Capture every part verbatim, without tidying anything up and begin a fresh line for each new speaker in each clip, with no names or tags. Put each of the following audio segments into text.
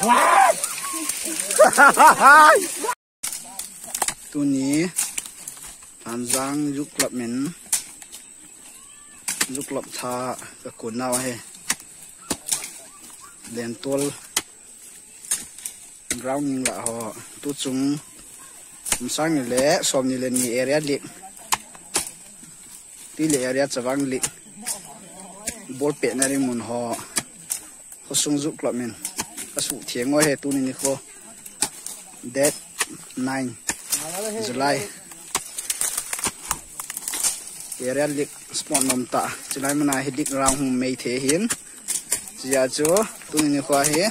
tu ní Phan Giang giúp lập mình giúp lập tha cái cuốn nào hay đèn tuol rau nhìn lại họ tu chúng sang như lẽ xóm như lên như area lịch tí lệ area chả vang lịch bột bẹn này muốn họ họ sung giúp lập mình cái sự thiệt ngồi hệ tu này khô date nine July area lịch spot nom ta July mana hidik rang hum mei the hin giờ cho tu này khô he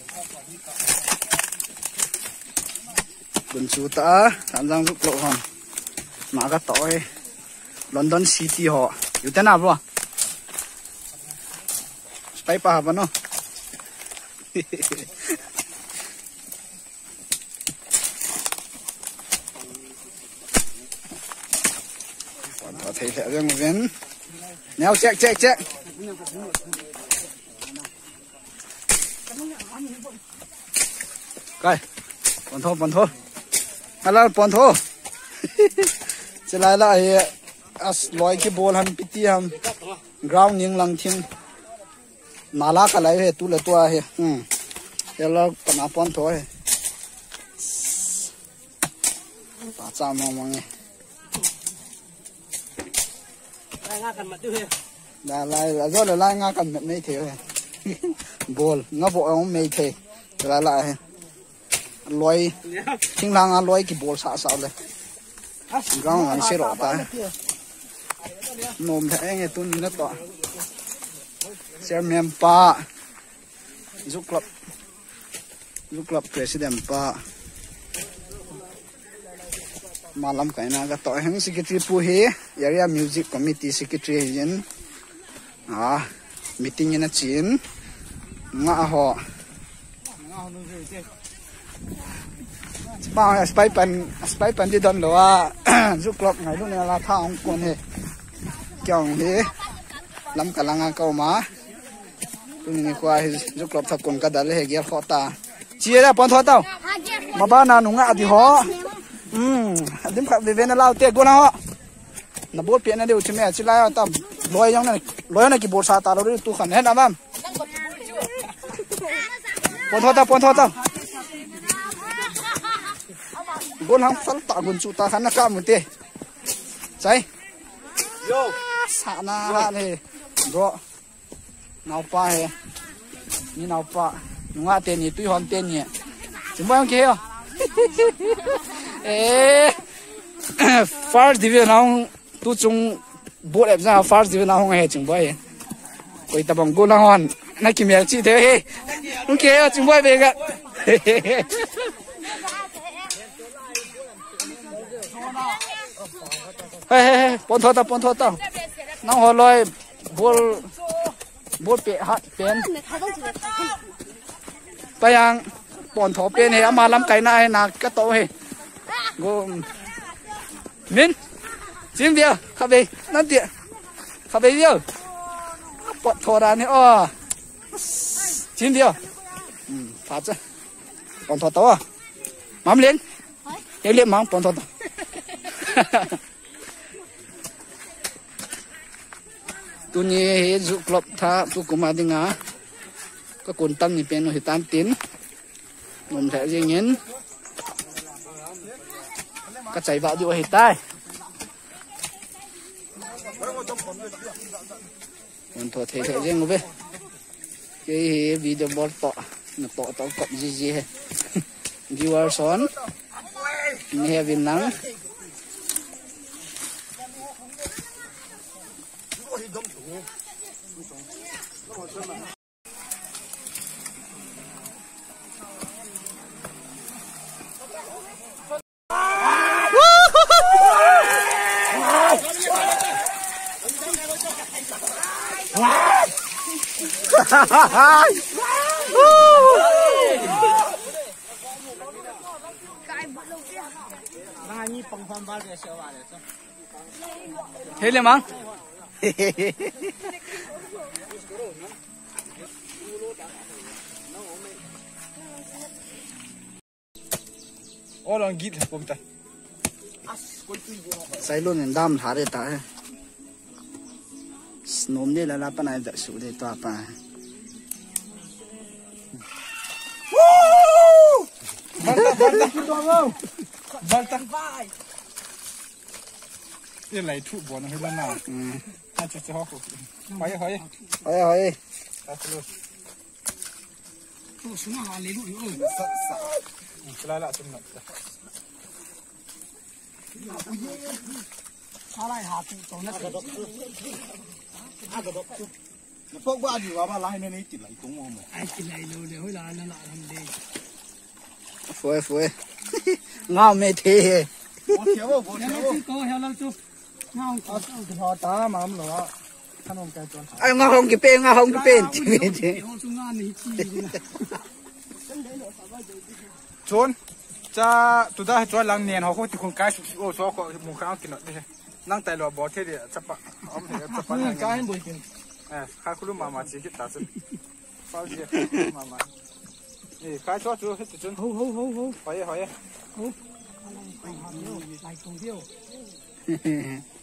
Bun chú ta Phan Giang giúp lộ hòn mà cái tỏi London City họอยู่ที่ไหนบ้างไปป่าบ้านเนาะก่อนต่อเทเรื่องเว้นแนวแจ๊กแจ๊กแจ๊กไก่ปอนโทปอนโทอะไรปอนโทจะไล่ละไอ้อัสลอยกี่บอลหันปิตีหันกราวยิงลังทิ้งนาลากันไรเหตุตุลตัวเหอืมเดี๋ยวเราปนาปอนโทเหตาจ้ามองมองไงไล่งากันมาด้วยได้ไล่แล้วก็เลยไล่งากันไม่เที่ยวเหบอลงั้นบอกเอาไม่เที่ยวจะไล่ละลอยทิ้งลางอ่ะลอยกี่บอลสะสาวเลยกลางอันเสียรอตายนมแท้ไงตุนนี่นะต่อเสียเมียมป้ายุคลับยุคลับ president ป้ามาลำไก่นาก็ต่อให้ secretary ผู้เฮีย area music committee secretary ยันอ่า meeting ยันจีนงาหอป้าสไปปันสไปปันที่ดอนหรือว่ายุคลับไงลูกเนี่ยลาท่าองคนเฮเกี่ยวเฮลำกะลังเก่ามาลูกนี่ควายยุคลับทับคนกระดาษเลยเกี่ยวข้อตาเจี๊ยบปอนทอเต้ามาบ้านนาหนุ่งอ่ะที่หออืมดิ้มขับเวนเล่าเตะกูนะฮะนับโบสเปลี่ยนนะเดี๋ยวชิมแม่ชิลายเอาตั้มลอยยังนั่นลอยนั่นกี่โบสซาตาเราดูตู้ขันเห็นนะบ้างปอนทอเต้าปอนทอเต้าบนห้องฟันตากุนจุตาขันนักการมุนเตะใช่โย่สานาละนี่รอหนาวป้าเฮนี่หนาวป้าหนุ่งอาเตนี่ตุ้ยหอมเตนี่จุ่มไปยังเกี่ยวเอ๊ะ first division น้องตู้จงบวชแบบนั้น first division น้องเฮจุ่มไปคุยตะบังกุนห้องนักกิมยาจีเถอะเฮ้ลุงเกี่ยวจุ่มไปเบกันเฮ้ยปนทอตาปนทอตาน้องหัวลอยบอลบอลเปะฮัดเป็นไปยังปนทอเป็นเฮอามาลำไก่หน้าให้นักก็โตเฮกูมินจิมเดียวขับไปนั่นเดียวขับไปเดียวปนทอร้านนี่อ้อจิมเดียวอืมฝาจ้ะปนทอตัวมัมเลี้ยงเลี้ยงเลี้ยงมังปนทอตัวตัวนี้เห็นสุกลบท่าตุกุมาดิงาก็คนตั้งนี่เป็นหิตันตินนมแถวยังเงี้ยก็ใจบ่าวอยู่หิตายคนตัวเทเทยังงูเว้ยcái video bot to nó to to cọp gì gì viewer son nghe viên nắng thế liền mang
ô lòng gít là cùng tay
sai luôn nên đam thả để ta nôm đi là là bên này đợi số để tòa pa
Balta, balta, balta, balta, vai. Cái này thụ bỏ nó hơi lần nào. À, chắc chắc học. Hỏi hỏi.
Hỏi hỏi.
À, luôn.
Tôi xuống hàng lấy lụi rồi.
Sợ sợ. Cái này là chân nặng.
Sao lại hạt tụ nó cái đó.
À, cái đó. Nó phốt qua gì mà lại nên ấy chỉ lại cũng ngon mà.
Ai chỉ lại rồi để hồi là nó lại làm đi.
Phơi phơi. Ngon mê thế.
Bố thiếu không? Bố thiếu không?
Có heo lâu chưa? Ngon.
À, cái họ tá mà ông nó. Khăn ông cái chuẩn.
Ai ngon không cái bên ngon không cái bên.
Heo chung ngon thì chi đi.
Chuẩn. Cha tụi ta cho lăng nền họ không thì con cái ô số họ muốn khao kinh nó đi. Lăng tay lò bỏ thế thì chấp bạc. Ông thì chấp bạc.
Cái bồi kinh.
À, khai khu mà mà chỉ cái ta xin. Bao nhiêu mà mà. Ê, khai cho chú hết chuẩn.
Hú hú hú hú.
Hỏi hỏi.
Hú. Lại cùng tiêu.